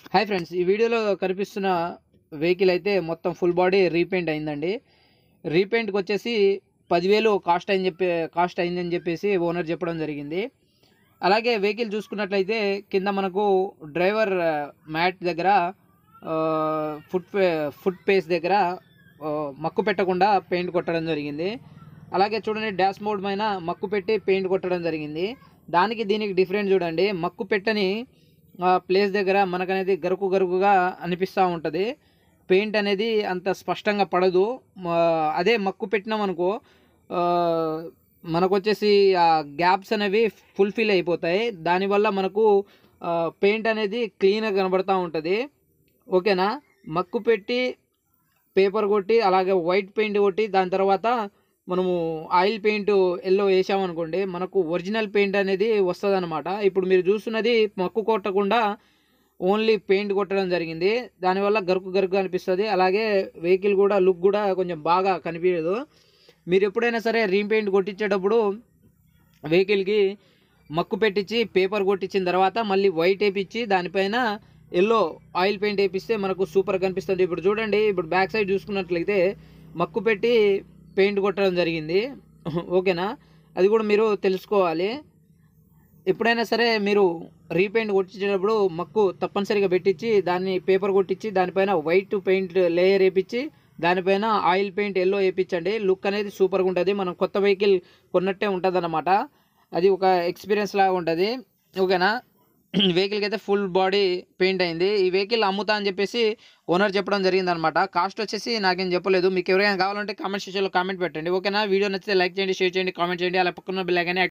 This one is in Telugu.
హాయ్ ఫ్రెండ్స్, ఈ వీడియోలో కనిపిస్తున్న వెహికల్ అయితే మొత్తం ఫుల్ బాడీ రీపెయింట్ అయిందండి. రీపెయింట్కి వచ్చేసి 10,000 కాస్ట్ అయిందని చెప్పేసి ఓనర్ చెప్పడం జరిగింది. అలాగే వెహికల్ చూసుకున్నట్లయితే కింద మనకు డ్రైవర్ మ్యాట్ దగ్గర ఫుట్ పేస్ దగ్గర మక్కు పెట్టకుండా పెయింట్ కొట్టడం జరిగింది. అలాగే చూడండి, డాష్ మోడ్ పైన మక్కు పెట్టి పెయింట్ కొట్టడం జరిగింది. దానికి దీనికి డిఫరెంట్ చూడండి. మక్కు పెట్టని ప్లేస్ దగ్గర మనకనేది గరుకుగా అనిపిస్తూ ఉంటుంది. పెయింట్ అనేది అంత స్పష్టంగా పడదు. అదే మక్కు పెట్టినాం అనుకో, మనకు వచ్చేసి ఆ గ్యాప్స్ అనేవి ఫుల్ఫిల్ అయిపోతాయి. దానివల్ల మనకు పెయింట్ అనేది క్లీన్గా కనబడుతూ ఉంటుంది. ఓకేనా. మక్కు పెట్టి పేపర్ కొట్టి అలాగే వైట్ పెయింట్ కొట్టి దాని తర్వాత మనము ఆయిల్ పెయింట్ ఎల్లో వేసామనుకోండి, మనకు ఒరిజినల్ పెయింట్ అనేది వస్తుంది అనమాట. ఇప్పుడు మీరు చూస్తున్నది మక్కు కొట్టకుండా ఓన్లీ పెయింట్ కొట్టడం జరిగింది. దానివల్ల గరుకు అనిపిస్తుంది. అలాగే వెహికల్ కూడా లుక్ కూడా కొంచెం బాగా కనిపించదు. మీరు ఎప్పుడైనా సరే రీపెయింట్ కొట్టించేటప్పుడు వెహికల్కి మక్కు పెట్టించి పేపర్ కొట్టించిన తర్వాత మళ్ళీ వైట్ వేయించి దానిపైన ఎల్లో ఆయిల్ పెయింట్ వేపిస్తే మనకు సూపర్ కనిపిస్తుంది. ఇప్పుడు చూడండి, ఇప్పుడు బ్యాక్ సైడ్ చూసుకున్నట్లయితే మక్కు పెట్టి పెయింట్ కొట్టడం జరిగింది. ఓకేనా. అది కూడా మీరు తెలుసుకోవాలి. ఎప్పుడైనా సరే మీరు రీపెయింట్ కొట్టించేటప్పుడు మక్కు తప్పనిసరిగా పెట్టించి దాన్ని పేపర్ కొట్టించి దానిపైన వైట్ పెయింట్ లేయర్ వేయించి దానిపైన ఆయిల్ పెయింట్ ఎల్లో వేయించండి. లుక్ అనేది సూపర్గా ఉంటుంది. మనం కొత్త వెహికల్ కొన్నట్టే ఉంటుంది అన్నమాట. అది ఒక ఎక్స్పీరియన్స్ లాగా ఉంటుంది. ఓకేనా. వెహికల్కి అయితే ఫుల్ బాడీ పెయింట్ అయింది. ఈ వెహికల్ అమ్ముతా అని చెప్పేసి ఓనర్ చెప్పడం జరిగింది అనమాట. కాస్ట్ వచ్చేసి నాకేం చెప్పలేదు. మీకు ఎవరైనా కావాలంటే కామెంట్ సెక్షన్లో కామెంట్ పెట్టండి. ఓకేనా. వీడియో నచ్చితే లైక్ చేయండి, షేర్ చేయండి, కామెంట్ చేయండి. అలా పక్కన బెల్ ఐకాన్